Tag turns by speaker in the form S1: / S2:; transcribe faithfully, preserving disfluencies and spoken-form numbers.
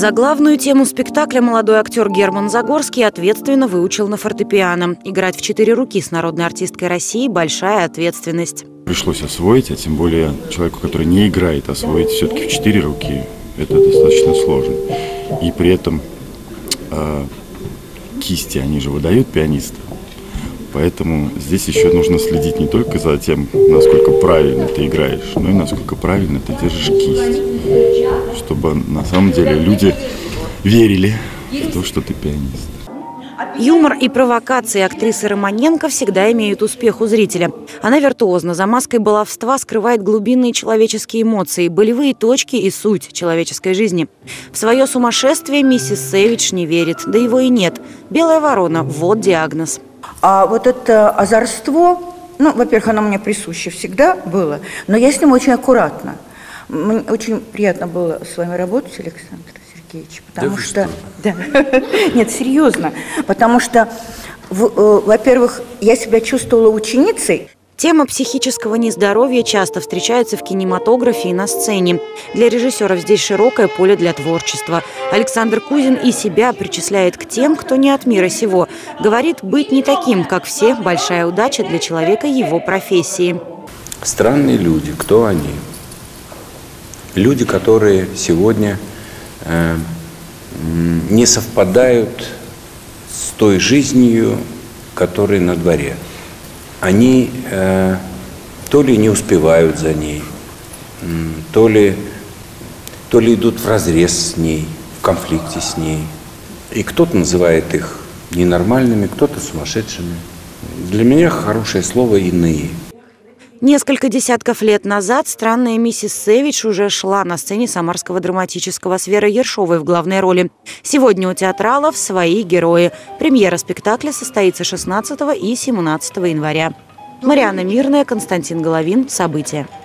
S1: Заглавную тему спектакля молодой актер Герман Загорский ответственно выучил на фортепиано. Играть в четыре руки с народной артисткой России – большая ответственность.
S2: Пришлось освоить, а тем более человеку, который не играет, освоить все-таки в четыре руки – это достаточно сложно. И при этом э, кисти, они же выдают пианиста. Поэтому здесь еще нужно следить не только за тем, насколько правильно ты играешь, но и насколько правильно ты держишь кисть. Чтобы на самом деле люди верили в то, что ты пианист.
S1: Юмор и провокации актрисы Романенко всегда имеют успех у зрителя. Она виртуозно, за маской баловства скрывает глубинные человеческие эмоции, болевые точки и суть человеческой жизни. В свое сумасшествие миссис Сэвидж не верит, да его и нет. Белая ворона – вот диагноз.
S3: А вот это озорство, ну, во-первых, оно мне присуще всегда было, но я с ним очень аккуратна. Мне очень приятно было с вами работать, Александр Сергеевич, потому да что... Да. Нет, серьезно, потому что, во-первых, я себя чувствовала ученицей.
S1: Тема психического нездоровья часто встречается в кинематографе и на сцене. Для режиссеров здесь широкое поле для творчества. Александр Кузин и себя причисляет к тем, кто не от мира сего. Говорит, быть не таким, как все, большая удача для человека его профессии.
S4: Странные люди. Кто они? Люди, которые сегодня э, не совпадают с той жизнью, которая на дворе. Они э, то ли не успевают за ней, то ли, то ли идут вразрез с ней, в конфликте с ней. И кто-то называет их ненормальными, кто-то сумасшедшими. Для меня хорошее слово «иные».
S1: Несколько десятков лет назад странная миссис Сэвидж уже шла на сцене Самарского драматического с Верой Ершовой в главной роли. Сегодня у театралов свои герои. Премьера спектакля состоится шестнадцатого и семнадцатого января. Марианна Мирная, Константин Головин. События.